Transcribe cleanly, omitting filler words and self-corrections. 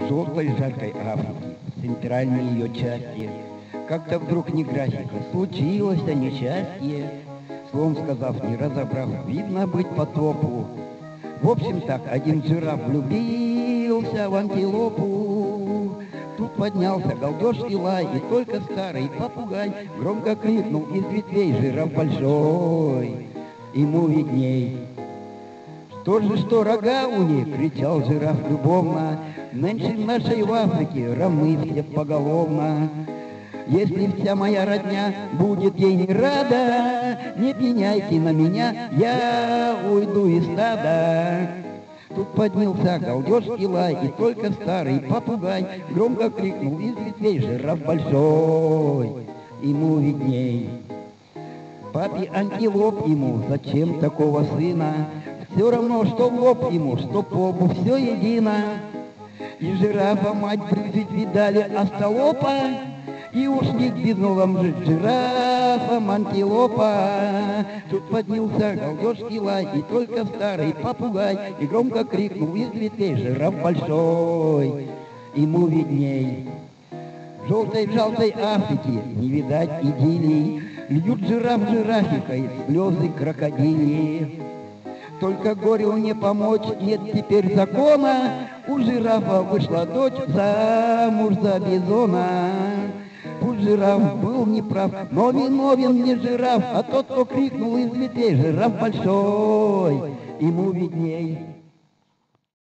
желтой жаркой Африки, в центральной ее части. Как-то вдруг не графика, случилось несчастье. Словом сказав, не разобрав, видно быть потопу. В общем так, один жираф влюбился в антилопу. Тут поднялся галдеж и лай, и только старый попугай громко крикнул из ветвей: жираф большой, ему видней. Что же, что рога у них, кричал жираф любовно, нынче нашей в Африке равны все поголовно. Если вся моя родня будет ей не рада, не пеняйте на меня, я уйду из стада. Тут поднялся галдеж и лай, и только старый попугай громко крикнул из ветвей: жираф большой, ему видней. Папе антилоп ему, зачем такого сына? Все равно, что в лоб ему, что по лбу, все едино. И жирафа мать брызжить видали остолопа, и ушли к безновам жить жирафам антилопа. Тут поднялся галдеж и лай, и только старый попугай и громко крикнул из ветвей: жираф большой, ему видней. В желтой Африке не видать идиллий, льют жираф жирафикой слезы крокодилии. Только горю не помочь, нет теперь закона, у жирафа вышла дочь замуж за бизона. Пусть жираф был неправ, но виновен не жираф, а тот, кто крикнул из ветвей: жираф большой, ему видней.